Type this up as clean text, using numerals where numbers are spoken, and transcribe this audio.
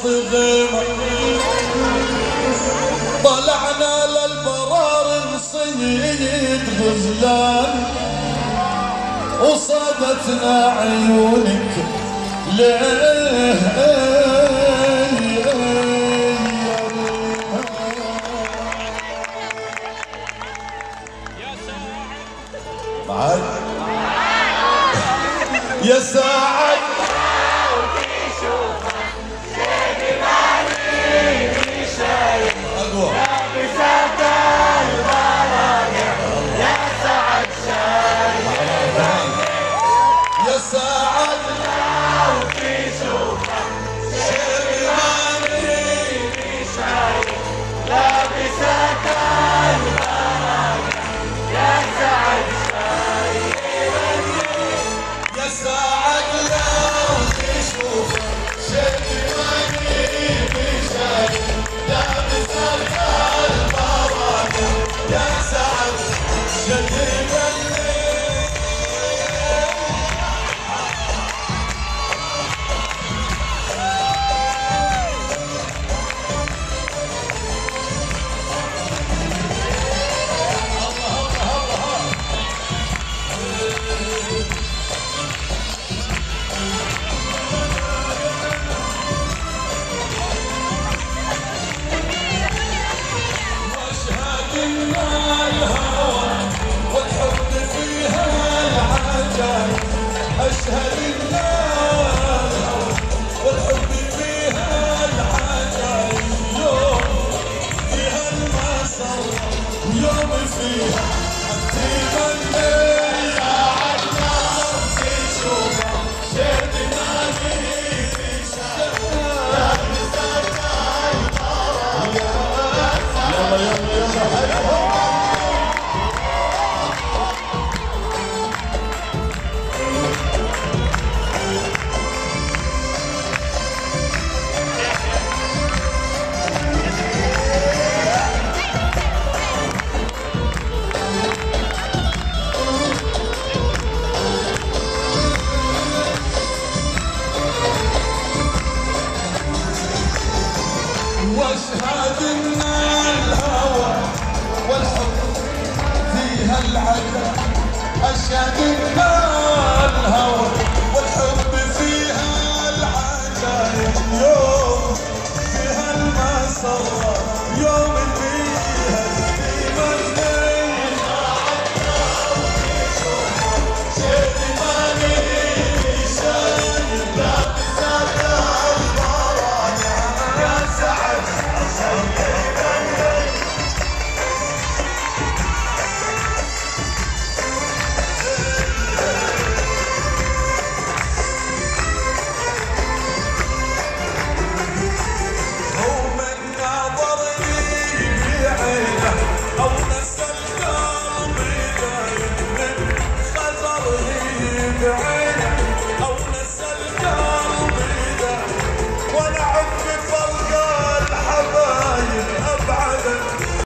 غيمة طلعنا للبرار نصيد غزلان وصادتنا عيونك ليه معاي يا ساعد أشهد النار والحب فيها العجائب يوم فيها المسر يوم فيها أنتي من ساعة نار تشوفها شد ماني في شارع لابسك البراء يلا يلا يلا واشهد ان الهوى والحب فيها العجب اشهد ان الهوى والحب فيها العجائب يوم فيها المسرة يوم فيها التمني شد ماني شايب لابسك البراء يا سعد Yeah.